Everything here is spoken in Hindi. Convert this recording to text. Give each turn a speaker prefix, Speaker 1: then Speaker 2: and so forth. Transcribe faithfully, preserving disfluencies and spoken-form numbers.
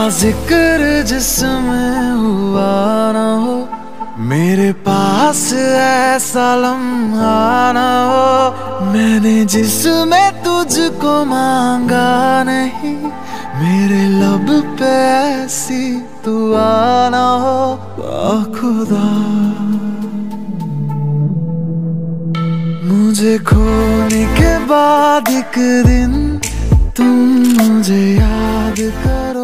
Speaker 1: जिक्र जिसमें हुआ ना हो, मेरे पास ऐसा लम्हा ना हो। मैंने जिसमें तुझको मांगा नहीं, मेरे लब पे ऐसी तू आना हो। खुदा मुझे खोने के बाद एक दिन तुम मुझे याद करो।